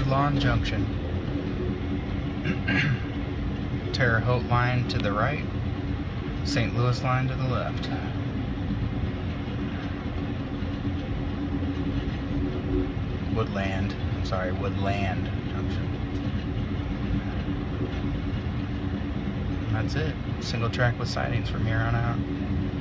Woodland Junction. Terre Haute line to the right, St. Louis line to the left. Woodland Junction. That's it. Single track with sidings from here on out.